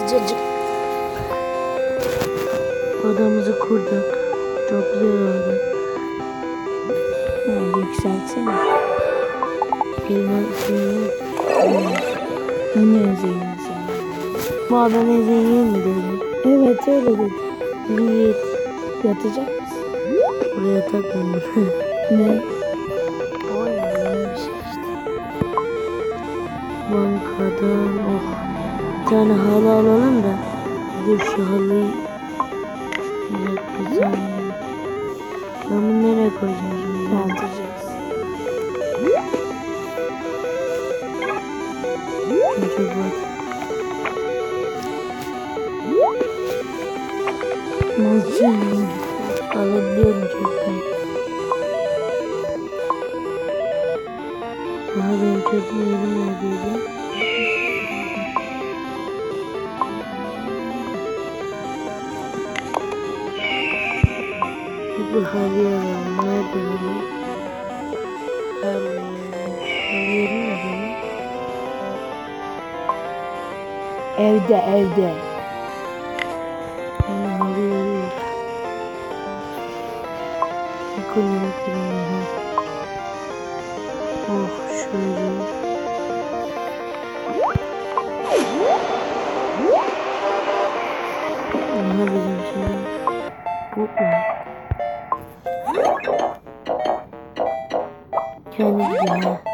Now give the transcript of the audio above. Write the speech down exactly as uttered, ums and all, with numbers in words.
cacık. Odamızı kurduk. Çok güzel oldu. Ha, yükseltsene. Elime şeyini Hani özeyim sen? Ma ben ezeyim mi dedim. Evet öyle dedi. Yiğit. Yatacak mısın? Buraya takma. Ne? Oy yeni bir şey işte. Bankadan oh. Bir tane halı alalım da. Dur şu halıyı. Bir dakika sen. Ben bunu nereye koyacağım şimdi? Yatacağız. Çok var. Nasıl? Alabiliyorum çoktan. Aha benim çöpüm yerim neredeydi? Bu halıya alalım. Nerede halı? Halı. Halı yerim nerede? Evde evde. Yani halı yeri yok. Ekonomik ürünler. Oh şöyle. Aha bizim şimdi. Hopla. Kendi gidiyor ha.